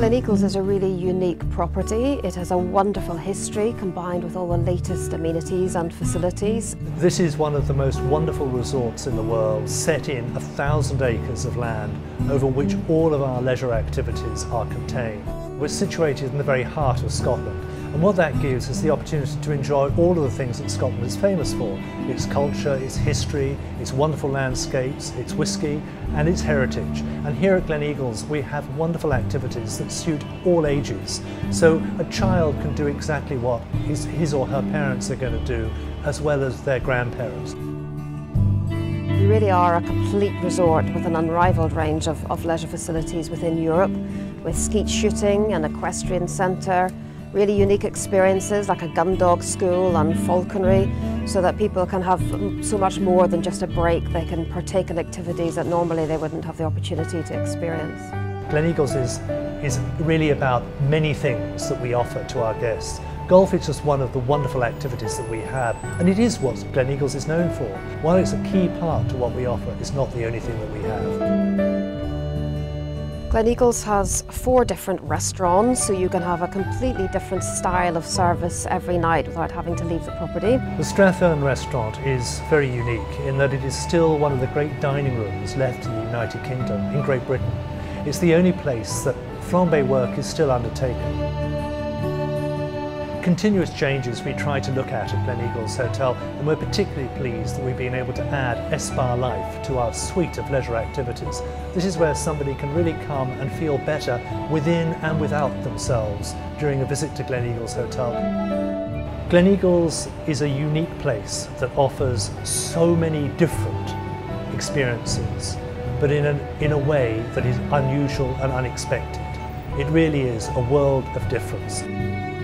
Gleneagles is a really unique property. It has a wonderful history combined with all the latest amenities and facilities. This is one of the most wonderful resorts in the world, set in 1,000 acres of land over which all of our leisure activities are contained. We're situated in the very heart of Scotland, and what that gives is the opportunity to enjoy all of the things that Scotland is famous for: its culture, its history, its wonderful landscapes, its whisky and its heritage. And here at Gleneagles we have wonderful activities that suit all ages, so a child can do exactly what his or her parents are going to do, as well as their grandparents. We really are a complete resort with an unrivaled range of leisure facilities within Europe, with skeet shooting, an equestrian centre, really unique experiences like a gun dog school and falconry, so that people can have so much more than just a break. They can partake in activities that normally they wouldn't have the opportunity to experience. Gleneagles is really about many things that we offer to our guests. Golf is just one of the wonderful activities that we have, and it is what Gleneagles is known for. While it's a key part to what we offer, it's not the only thing that we have. Gleneagles has 4 different restaurants, so you can have a completely different style of service every night without having to leave the property. The Strathern restaurant is very unique in that it is still one of the great dining rooms left in the United Kingdom, in Great Britain. It's the only place that flambe work is still undertaken. Continuous changes we try to look at Gleneagles Hotel, and we're particularly pleased that we've been able to add Spa Life to our suite of leisure activities. This is where somebody can really come and feel better within and without themselves during a visit to Gleneagles Hotel. Gleneagles is a unique place that offers so many different experiences, but in a way that is unusual and unexpected. It really is a world of difference.